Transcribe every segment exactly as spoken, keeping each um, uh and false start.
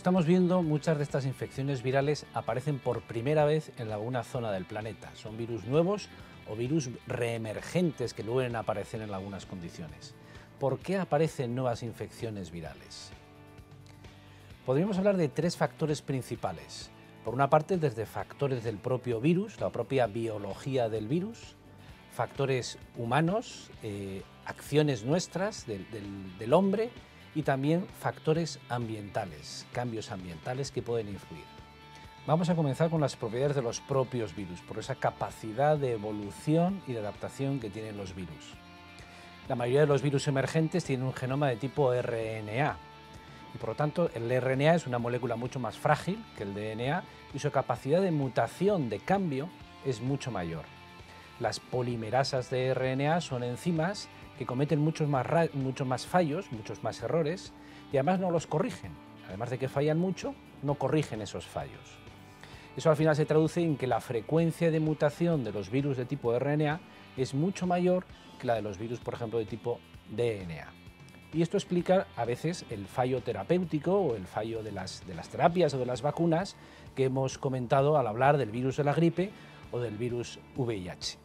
estamos viendo, muchas de estas infecciones virales aparecen por primera vez en alguna zona del planeta. Son virus nuevos o virus reemergentes que vuelven a aparecer en algunas condiciones. ¿Por qué aparecen nuevas infecciones virales? Podríamos hablar de tres factores principales. Por una parte, desde factores del propio virus, la propia biología del virus, factores humanos, eh, acciones nuestras del, del, del hombre, y también factores ambientales, cambios ambientales que pueden influir. Vamos a comenzar con las propiedades de los propios virus, por esa capacidad de evolución y de adaptación que tienen los virus. La mayoría de los virus emergentes tienen un genoma de tipo R N A, y por lo tanto el R N A es una molécula mucho más frágil que el D N A y su capacidad de mutación, de cambio, es mucho mayor. Las polimerasas de R N A son enzimas que cometen muchos más, muchos más fallos, muchos más errores, y además no los corrigen. Además de que fallan mucho, no corrigen esos fallos. Eso al final se traduce en que la frecuencia de mutación de los virus de tipo R N A es mucho mayor que la de los virus, por ejemplo, de tipo D N A. Y esto explica a veces el fallo terapéutico o el fallo de las, de las terapias o de las vacunas que hemos comentado al hablar del virus de la gripe o del virus V I H.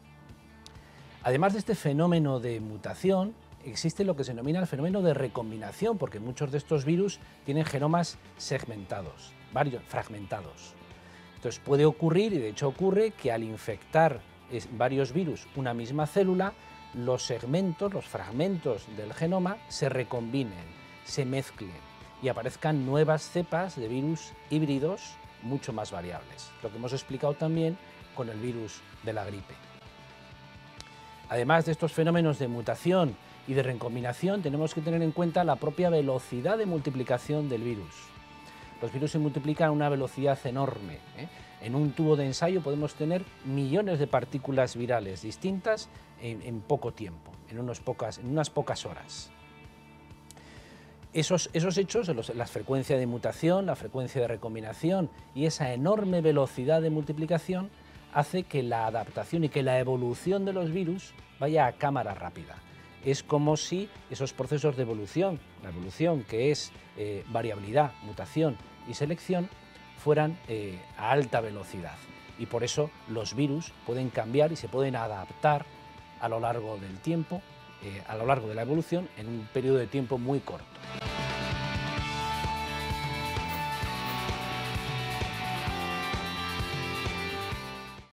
Además de este fenómeno de mutación, existe lo que se denomina el fenómeno de recombinación, porque muchos de estos virus tienen genomas segmentados, varios, fragmentados. Entonces puede ocurrir, y de hecho ocurre, que al infectar varios virus una misma célula, los segmentos, los fragmentos del genoma se recombinen, se mezclen y aparezcan nuevas cepas de virus híbridos mucho más variables, lo que hemos explicado también con el virus de la gripe. Además de estos fenómenos de mutación y de recombinación, tenemos que tener en cuenta la propia velocidad de multiplicación del virus. Los virus se multiplican a una velocidad enorme, ¿eh? En un tubo de ensayo podemos tener millones de partículas virales distintas en, en poco tiempo, en, unos pocas, en unas pocas horas. Esos, esos hechos, los, la frecuencia de mutación, la frecuencia de recombinación y esa enorme velocidad de multiplicación hace que la adaptación y que la evolución de los virus vaya a cámara rápida. Es como si esos procesos de evolución, la evolución que es eh, variabilidad, mutación y selección, fueran eh, a alta velocidad. Y por eso los virus pueden cambiar y se pueden adaptar a lo largo del tiempo, eh, a lo largo de la evolución, en un periodo de tiempo muy corto.